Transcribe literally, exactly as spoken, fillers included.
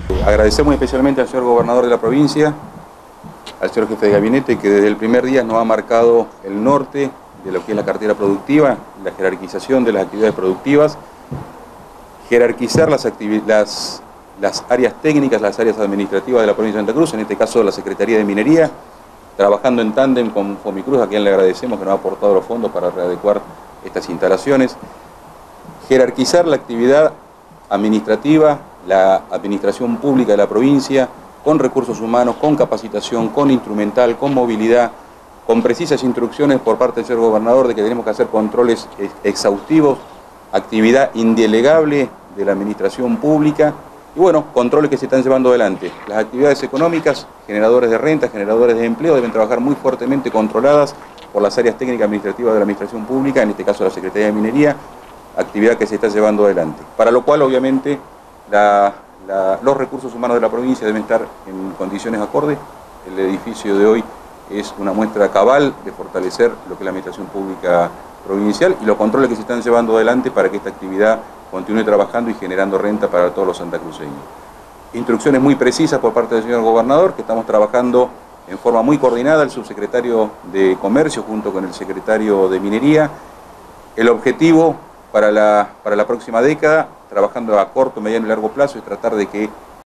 Agradecemos especialmente al señor gobernador de la provincia, al señor jefe de gabinete, que desde el primer día nos ha marcado el norte de lo que es la cartera productiva, la jerarquización de las actividades productivas, jerarquizar las, las, las áreas técnicas, las áreas administrativas de la provincia de Santa Cruz, en este caso la Secretaría de Minería, trabajando en tándem con Fomicruz, a quien le agradecemos que nos ha aportado los fondos para readecuar estas instalaciones, jerarquizar la actividad administrativa, la administración pública de la provincia, con recursos humanos, con capacitación, con instrumental, con movilidad, con precisas instrucciones por parte del señor gobernador de que tenemos que hacer controles exhaustivos, actividad indelegable de la administración pública y bueno, controles que se están llevando adelante. Las actividades económicas, generadores de renta, generadores de empleo, deben trabajar muy fuertemente controladas por las áreas técnicas administrativas de la administración pública, en este caso la Secretaría de Minería, actividad que se está llevando adelante. Para lo cual, obviamente, la, la, los recursos humanos de la provincia deben estar en condiciones acordes. El edificio de hoy es una muestra cabal de fortalecer lo que es la administración pública provincial y los controles que se están llevando adelante para que esta actividad continúe trabajando y generando renta para todos los santacruceños. Instrucciones muy precisas por parte del señor gobernador, que estamos trabajando en forma muy coordinada, el subsecretario de Comercio junto con el secretario de Minería. El objetivo para la, para la próxima década, trabajando a corto, mediano y largo plazo, es tratar de que